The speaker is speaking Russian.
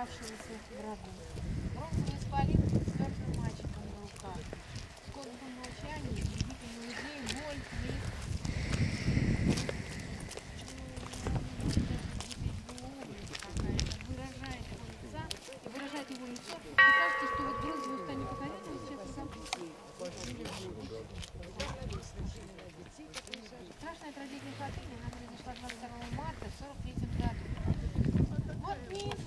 оставшегося врагу. Бронзовый исполин с мертвым мальчиком на руках. В скорбном молчании глядите на людей, боль, крик. Выражает его лица и выражает его лицо. Вы кажется, что вот бронзовый стань покоренный сейчас разомкнется. Страшная трагедия Фатыни, она произошла 22 марта в 43 году. Вот миф